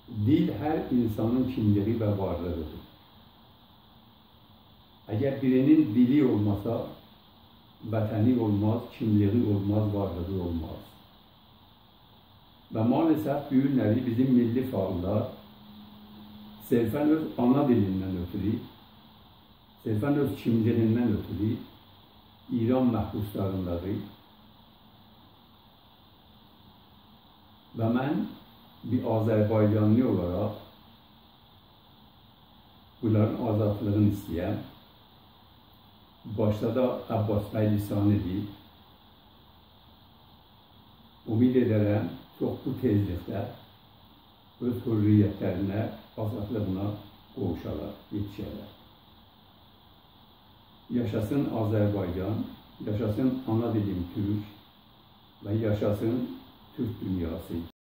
Dil her insanın kimliği ve varlığıdır. Eğer birinin dili olmasa, vətəni olmaz, kimliği olmaz, varlığı olmaz. Ve maalesef bu günləri bizim milli faallar sırfən öz ana dilindən ötürü, sırfən öz kimliğindən ötürü İran məhbuslarındadır. Ve ben bir Azərbaycanlı olarak bunların azadlığını isteyen, başta da Abbas bəy Lisanidir. Umid ederim çok bu tezlikdə öz hürriyyətlərinə, azadlığına qovuşarlar, yetişərlər. Yaşasın Azərbaycan, yaşasın ana dilim Türk ve yaşasın Türk dünyası.